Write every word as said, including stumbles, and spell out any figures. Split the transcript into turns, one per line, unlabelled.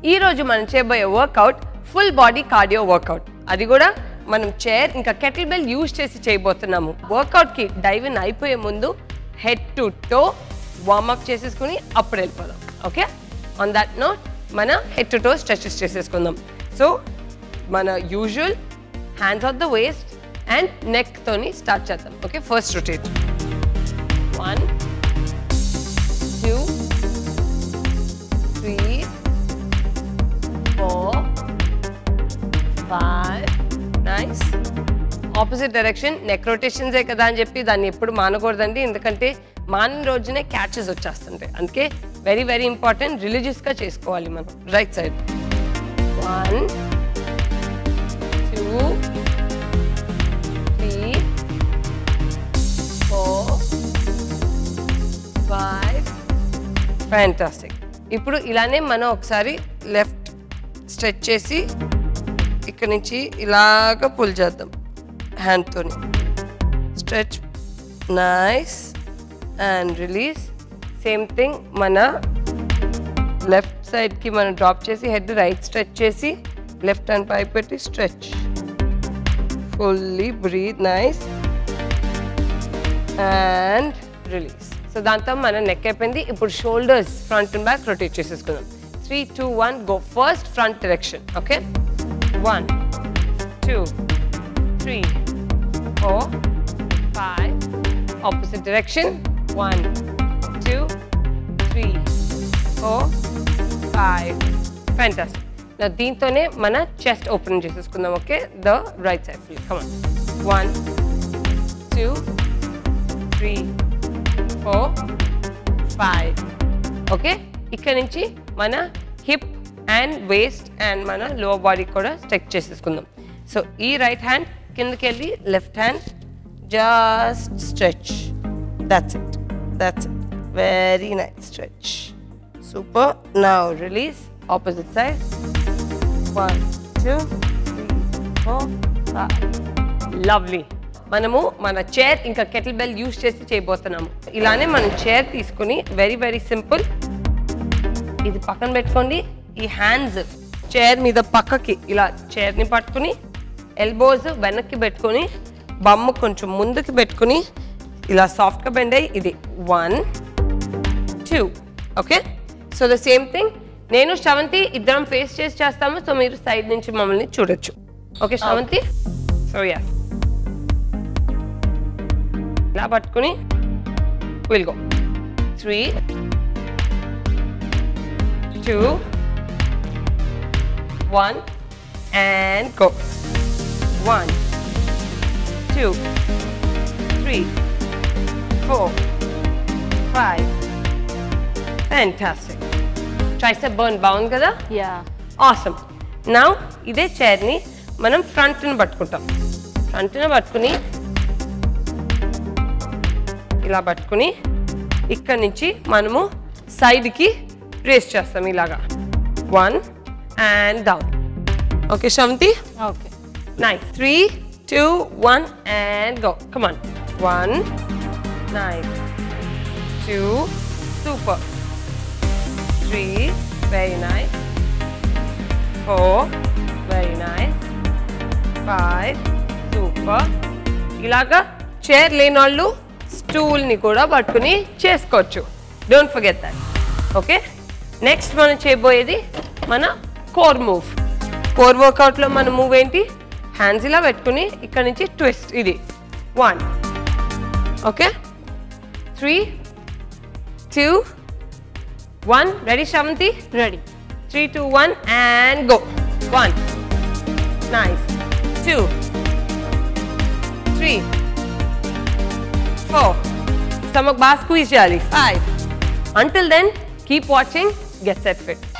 ఈ రోజు మనం చేయబోయే workout full body cardio workout. అది కూడా మనం చైర్ ఇంకా కెటిల్ బెల్ యూజ్ చేసి చేయబోతున్నాము. వర్కౌట్కి డైవ్ ఇన్ అయిపోయే ముందు హెడ్ టు టో వార్మప్ చేసేసుకుని అప్పుడు వెళ్ళిపోదాం. ఓకే, ఆన్ దట్ నోట్ మన హెడ్ టు టో స్ట్రెచెస్ చేసేసుకుందాం. సో మన usual hands off the waist and neck తోని స్టార్ట్ చేద్దాం. Okay, first rotate. One two three four five. Nice. Opposite direction. Neck రొటేషన్సే కదా అని చెప్పి దాన్ని ఎప్పుడు మానకూడదండి, ఎందుకంటే మానిన రోజునే క్యాచెస్ వచ్చేస్తుంటాయి. అందుకే వెరీ వెరీ ఇంపార్టెంట్, రిలీజియస్గా చేసుకోవాలి మనం. Right side. One two three four five. Fantastic. ఇప్పుడు ఇలానే మనం ఒకసారి లెఫ్ట్ స్ట్రెచ్ చేసి ఇక్కడ నుంచి ఇలాగ పుల్ చేద్దాం హ్యాండ్తోని. Stretch. Nice. And release. Same thing మన లెఫ్ట్ సైడ్కి మనం డ్రాప్ చేసి హెడ్ రైట్ స్ట్రెచ్ చేసి లెఫ్ట్ హ్యాండ్ పై పెట్టి stretch. Fully breathe. Nice. And release. So దాంతో మన నెక్ అయిపోయింది. ఇప్పుడు shoulders front and back rotate చేసేసుకుందాం. Three two one go. First front direction. Okay, one two three four five. Opposite direction. One two three four five. Fantastic. దీంతోనే మన chest open చేసేసుకుందాం. Okay, the right side full. Come on. One two three four five. Okay, ఇక్కడ నుంచి మన hip and waist and మన lower body కూడా stretch చేసేసుకుందాం. So ఈ రైట్ హ్యాండ్ కిందకి వెళ్ళి left hand just stretch. That's it, that's it. Very nice stretch. Super. Now release. Opposite side. One two three four five. Lovely. మనము మన chair ఇంకా kettle bell use చేసి చేయబోతున్నాము. ఇలానే మనం చైర్ తీసుకుని వెరీ వెరీ సింపుల్, ఇది పక్కన పెట్టుకోండి. ఈ హ్యాండ్స్ చైర్ మీద పక్కకి ఇలా చైర్ని పట్టుకుని ఎల్బోస్ వెనక్కి పెట్టుకొని బమ్ము కొంచెం ముందుకి పెట్టుకుని ఇలా సాఫ్ట్గా బెండ్ అయ్యి ఇది one two. Okay, so the same thing నేను శ్రవంతి ఇద్దరం ఫేస్ చేసి చేస్తాము. సో మీరు సైడ్ నుంచి మమ్మల్ని చూడొచ్చు. ఓకే శ్రవంతి. సో యా, ఇలా పట్టుకుని will go. Three two one and go. One two three four five. Fantastic. Tricep burn bound kada?
Yeah.
Awesome. Now ide chair ni manam front ni pattukuntam. Front ni pattukuni ila pattukuni ikkad nunchi manamu side ki raise chestam ilaga. One and down. Okay Shravanti?
Okay.
Nice. Three two one and go. Come on. One. Nice. Two. Super. Three. Very nice. Four. Very nice. Five. Super. Ilaga chair lenallu stool ni kuda pattukuni chesukochu. Don't forget that. Okay. Next మనం చేయబోయేది మన core move. Core work out లో మన move ఏంటి? Hands ఇలా పెట్టుకుని ఇక్కడ నుంచి ట్విస్ట్. ఇది one. Okay, three two one. Ready Sravanthi?
Ready.
Three two one and go. One. Nice. Two three four. Stomach బాగా స్క్వీజ్ చేయాలి. Five. Until then, keep watching Get Set Fit.